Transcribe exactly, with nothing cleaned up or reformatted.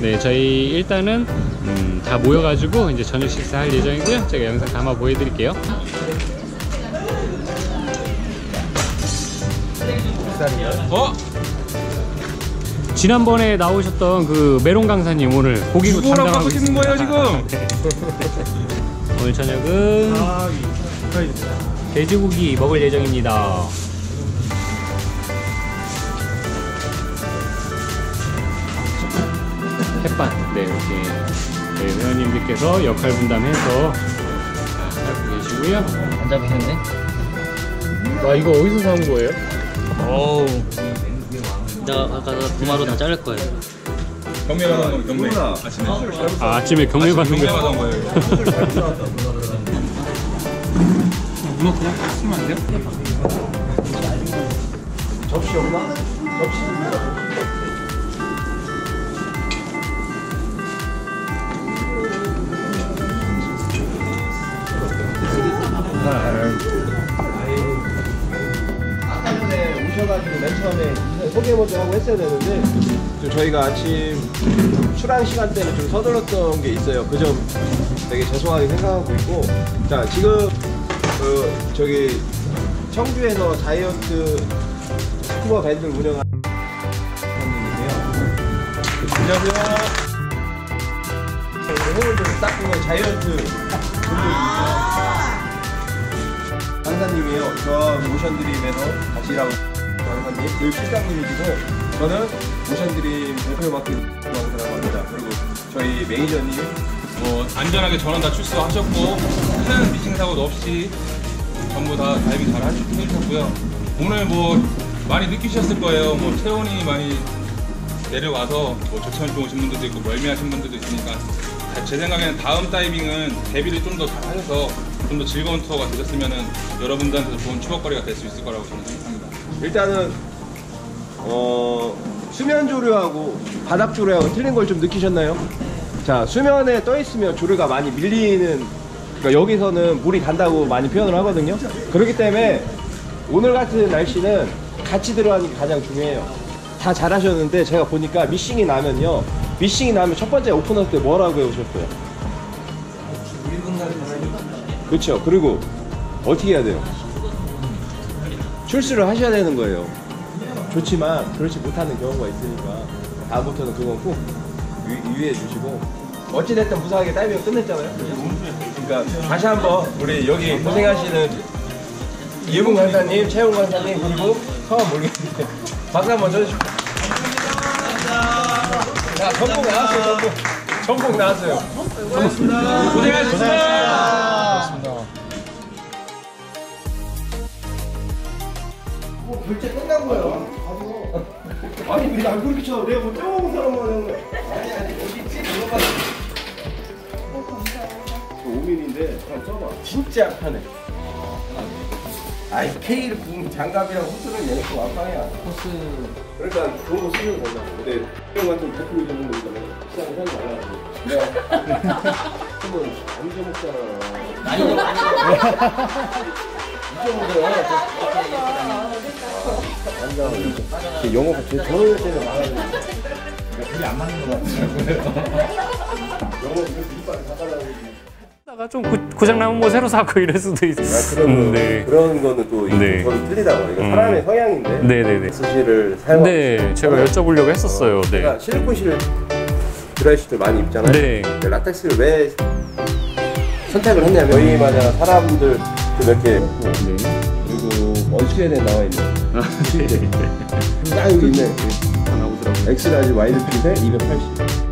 네, 저희 일단은 음, 다 모여가지고 이제 저녁 식사할 예정이고요. 제가 영상 담아 보여드릴게요. 어? 지난번에 나오셨던 그 메론 강사님 오늘 고기국 누구랑 담당하고 바꾸시는 거예요 지금? 네. 오늘 저녁은 돼지고기 먹을 예정입니다. 햇반. 네, 이렇게 네, 회원님들께서 역할 분담해서 하고 계시고요. 안 잡으셨네? 와, 이거 어디서 사온 거예요? 어우, 나 아까 도마로 다 자를 거예요. 경매 받은 거 경매 아침에 아, 아침에 경매 받는 경매 거. 받은 거예요. 문어 그냥 딱 쓰면 안 돼요? 접시 없나? 접시. 아까 전에 오셔가지고 맨 처음에 소개 먼저 하고 했어야 되는데 좀 저희가 아침 출항 시간 때문에 좀 서둘렀던 게 있어요. 그 점 되게 죄송하게 생각하고 있고, 자 지금 그 저기 청주에서 다이어트 스쿠버 밴드를 운영하는 분인데요. 안녕하세요. 오늘 좀 딱 보면 자이언트 분들입니다. 강사님이에요. 저 모션드림에서 같이 일하고 강사님, 저희 실장님이시고 저는 모션드림 대표 맡은 강사라고 합니다. 그리고 저희 매니저님 뭐 안전하게 전원 다 출소하셨고 큰 미싱 사고도 없이 전부 다 다이빙 잘 해주셨고요. 오늘 뭐 많이 느끼셨을 거예요. 뭐 체온이 많이 내려와서 뭐 저체온증 오신 분들도 있고 멀미하신 분들도 있으니까 제 생각에는 다음 다이빙은 대비를 좀 더 잘 하셔서 좀 더 즐거운 투어가 되셨으면은 여러분들한테도 좋은 추억거리가 될 수 있을 거라고 저는 생각합니다. 일단은 어 수면 조류하고 바닥 조류하고 틀린 걸 좀 느끼셨나요? 자, 수면에 떠 있으면 조류가 많이 밀리는, 그러니까 여기서는 물이 간다고 많이 표현을 하거든요. 그렇기 때문에 오늘 같은 날씨는 같이 들어가는 게 가장 중요해요. 다 잘하셨는데 제가 보니까 미싱이 나면요, 미싱이 나면 첫 번째 오픈할 때 뭐라고 해오셨어요? 그렇죠. 그리고 어떻게 해야 돼요? 출수를 하셔야 되는 거예요. 좋지만 그렇지 못하는 경우가 있으니까 다음부터는 그건 꼭 유, 유의해 주시고, 어찌됐든 무사하게 다이빙을 끝냈잖아요. 그러니까 다시 한번 우리 여기 고생하시는 이혜봉 강사님, 최용 강사님, 그리고 성함 모르겠는데 박수 한번 쳐주시고. 자, 전복 나왔어요. 전복 전복 나왔어요. 고생하셨습니다. 고생하셨습니다. 뭐 결제 끝난 거예요. 아니 왜 날 그렇게 쳐? 내가 뭐 떼어먹은 사람만 하는 거야. 아니 아니 여기 있지? 이거 봐. 오 밀인데 그럼 써봐. 진짜 편해. 아이 K를 부은 장갑이랑 호스는 얘네 또 완빵이야. 호스. 그러니까 그런 거 쓰면 된다고. 근데 이런 같은 대표님 전문 거 있잖아요. 비싼 거 사지 말라고. 내가 한번 안 잊어먹잖아. 많이 좀 많이 완전 영어가 제 저럴 때는 말하는 둘이 안 맞는 거 같더라고요. 영어 그래서 이빨을 다 달라고. 다가 좀 고, 고장 나면 뭐 새로 사고 이럴 수도 있어. 아, 그런, 네. 그런 거는 또 네. 저는 틀리다고. 이거 음. 사람의 성향인데. 네네네. 스시를 사용하고. 네, 제가 여쭤보려고 했었어요. 네. 제가 실리콘실 드라이슈트 많이 입잖아요. 네. 라텍스를 왜 선택을 했냐면 저희 만약 사람들 좀 이렇게 네. 그리고 원스웨덴에 나와 있는 아, 실제 딱 여기 있네. 다 나오더라고요. 엑스라지 와이드 핏에 이백팔십.